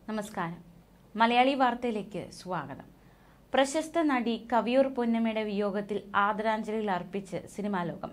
നമസ്കാരം. മലയാളി വാർത്തയിലേക്ക് സ്വാഗതം. പ്രശസ്ത നടി കവിയൂർ പൊന്നമ്മയുടെ വിയോഗത്തിൽ ആദരാഞ്ജലികൾ അർപ്പിച്ച് സിനിമാ ലോകം.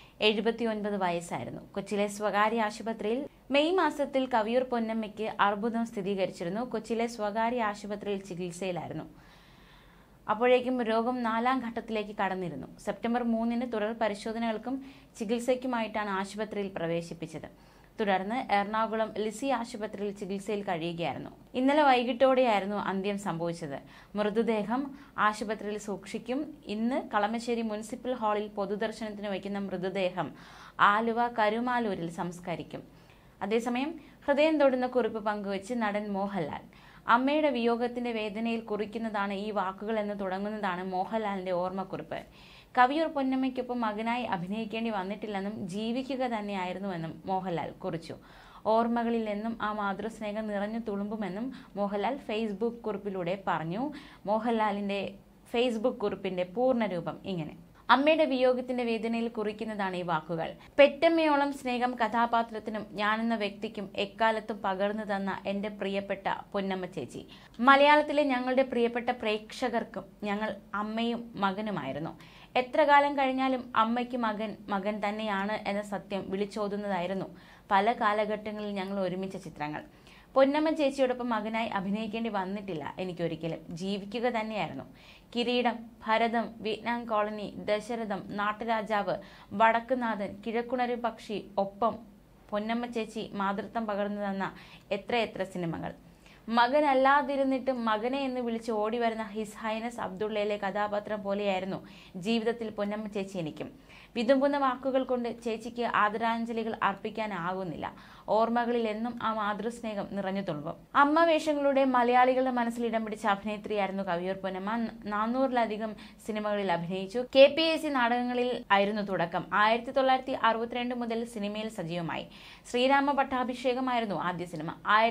79 വയസ്സായിരുന്നു. കൊച്ചിയിലെ സ്വകാര്യ ആശുപത്രിയിൽ മെയ് മാസത്തിൽ കവിയൂർ പൊന്നമ്മയ്ക്ക് അർബുദം സ്ഥിരീകരിച്ചിരുന്നു. കൊച്ചിയിലെ സ്വകാര്യ ആശുപത്രിയിൽ ചികിത്സയിലായിരുന്നു. അപ്പോഴേക്കും രോഗം 4ാം ഘട്ടത്തിലേക്ക് കടന്നിരുന്നു. സെപ്റ്റംബർ 3-ന് തുടർ പരിശോധനകൾക്കും ചികിത്സയ്ക്കുമായിട്ടാണ് ആശുപത്രിയിൽ പ്രവേശിപ്പിച്ചത്. തുടർന്ന് എറണാകുളം ലിസി ആശുപത്രിയിൽ ചികിത്സയിൽ കഴിയുകയായിരുന്നു. ഇന്നലെ വൈകിട്ടോടെയായിരുന്നു അന്ത്യം സംഭവിച്ചത്. മൃതദേഹം ആശുപത്രിയിൽ സൂക്ഷിക്കും. ഇന്ന് കളമശ്ശേരി മുനിസിപ്പൽ ഹാളിൽ പൊതുദർശനത്തിന് വയ്ക്കുന്ന മൃതദേഹം ആലുവ കരുമാലൂരിൽ സംസ്കരിക്കും. അതേസമയം ഹൃദയം തൊടുന്ന കുറിപ്പ് പങ്കുവച്ച് നടൻ മോഹൻലാൽ. അമ്മയുടെ വിയോഗത്തിന്റെ വേദനയിൽ കുറിക്കുന്നതാണ് ഈ വാക്കുകൾ എന്ന് തുടങ്ങുന്നതാണ് മോഹൻലാലിന്റെ ഓർമ്മക്കുറിപ്പ്. കവിയൂർ പൊന്നമ്മയ്ക്കൊപ്പം മകനായി അഭിനയിക്കേണ്ടി വന്നിട്ടില്ലെന്നും ജീവിക്കുക തന്നെയായിരുന്നുവെന്നും മോഹൻലാൽ കുറിച്ചു. ഓർമ്മകളിൽ എന്നും ആ മാതൃസ്നേഹം നിറഞ്ഞു തുളുമ്പുമെന്നും മോഹൻലാൽ ഫേസ്ബുക്ക് കുറിപ്പിലൂടെ പറഞ്ഞു. മോഹൻലാലിന്റെ ഫേസ്ബുക്ക് കുറിപ്പിന്റെ പൂർണ്ണരൂപം ഇങ്ങനെ: അമ്മയുടെ വിയോഗത്തിന്റെ വേദനയിൽ കുറിക്കുന്നതാണ് ഈ വാക്കുകൾ. പെറ്റമ്മയോളം സ്നേഹം കഥാപാത്രത്തിനും ഞാനെന്ന വ്യക്തിക്കും എക്കാലത്തും പകർന്നു തന്ന എന്റെ പ്രിയപ്പെട്ട പൊന്നമ്മ ചേച്ചി. മലയാളത്തിലെ ഞങ്ങളുടെ പ്രിയപ്പെട്ട പ്രേക്ഷകർക്കും ഞങ്ങൾ അമ്മയും മകനുമായിരുന്നു. എത്ര കാലം കഴിഞ്ഞാലും അമ്മയ്ക്ക് മകൻ തന്നെയാണ് എന്ന സത്യം വിളിച്ചോതുന്നതായിരുന്നു പല കാലഘട്ടങ്ങളിൽ ഞങ്ങൾ ഒരുമിച്ച ചിത്രങ്ങൾ. പൊന്നമ്മ ചേച്ചിയോടൊപ്പം മകനായി അഭിനയിക്കേണ്ടി വന്നിട്ടില്ല എനിക്കൊരിക്കലും. ജീവിക്കുക തന്നെയായിരുന്നു. കിരീടം, ഭരതം, വിയറ്റ്നാം കോളനി, ദശരഥം, നാട്ടുരാജാവ്, വടക്കുനാഥൻ, കിഴക്കുണരു പക്ഷി, ഒപ്പം, പൊന്നമ്മ ചേച്ചി മാതൃത്വം പകർന്നു തന്ന എത്രയെത്ര സിനിമകൾ. മകനല്ലാതിരുന്നിട്ടും മകനെ എന്ന് വിളിച്ച് ഓടി വരുന്ന ഹിസ് ഹൈനസ് അബ്ദുള്ളയിലെ കഥാപാത്രം പോലെയായിരുന്നു ജീവിതത്തിൽ പൊന്നമ്മ ചേച്ചി എനിക്കും. വിതുമ്പുന്ന വാക്കുകൾ കൊണ്ട് ചേച്ചിക്ക് ആദരാഞ്ജലികൾ അർപ്പിക്കാനാകുന്നില്ല. ഓർമ്മകളിൽ എന്നും ആ മാതൃസ്നേഹം നിറഞ്ഞു തുളുമ്പും. അമ്മ വേഷങ്ങളുടെ മലയാളികളുടെ മനസ്സിൽ ഇടം പിടിച്ച അഭിനേത്രിയായിരുന്നു കവിയൂർ പൊന്നമ്മ. 400-ലധികം സിനിമകളിൽ അഭിനയിച്ചു. KPSC നാടകങ്ങളിൽ ആയിരുന്നു തുടക്കം. 1962 മുതൽ സിനിമയിൽ സജീവമായി. ശ്രീരാമ പട്ടാഭിഷേകമായിരുന്നു ആദ്യ സിനിമ.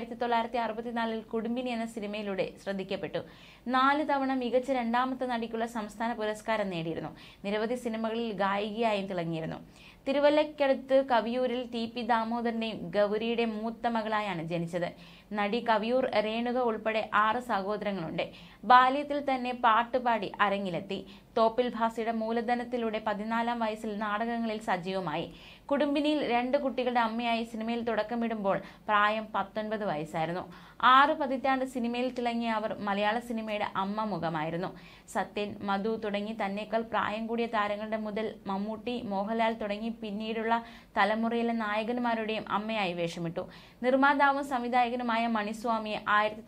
1964-ൽ കുടുംബിനി എന്ന സിനിമയിലൂടെ ശ്രദ്ധിക്കപ്പെട്ടു. 4 തവണ മികച്ച രണ്ടാമത്തെ നടിക്കുള്ള സംസ്ഥാന പുരസ്കാരം നേടിയിരുന്നു. നിരവധി സിനിമകളിൽ ഗായികയായും തിളങ്ങിയിരുന്നു. തിരുവല്ലയ്ക്കടുത്ത് കവിയൂരിൽ TP ദാമോദരന്റെയും ഗൗരിയുടെയും മൂത്ത മകളായാണ് ജനിച്ചത്. നടി കവിയൂർ രേണുക ഉൾപ്പെടെ 6 സഹോദരങ്ങളുണ്ട്. ബാല്യത്തിൽ തന്നെ പാട്ടുപാടി അരങ്ങിലെത്തി. തോപ്പിൽ ഭാസിയുടെ മൂലധനത്തിലൂടെ 14-ാം വയസ്സിൽ നാടകങ്ങളിൽ സജീവമായി. കുടുംബിനിയിൽ 2 കുട്ടികളുടെ അമ്മയായി സിനിമയിൽ തുടക്കമിടുമ്പോൾ പ്രായം 19 വയസ്സായിരുന്നു. 6 പതിറ്റാണ്ട് സിനിമയിൽ തിളങ്ങിയ അവർ മലയാള സിനിമയുടെ അമ്മ മുഖമായിരുന്നു. സത്യൻ, മധു തുടങ്ങി തന്നേക്കാൾ പ്രായം കൂടിയ താരങ്ങളുടെ മുതൽ മമ്മൂട്ടി, മോഹൻലാൽ തുടങ്ങി പിന്നീടുള്ള തലമുറയിലെ നായകന്മാരുടെയും അമ്മയായി വേഷമിട്ടു. നിർമ്മാതാവും സംവിധായകനുമായ മണിസ്വാമിയെ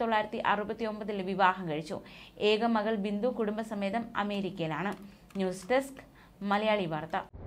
1969-ൽ വിവാഹം കഴിച്ചു. ഏക മകൾ ബിന്ദു കുടുംബസമേതം അമേരിക്കയിലാണ്. ന്യൂസ് ഡെസ്ക് മലയാളി വാർത്ത.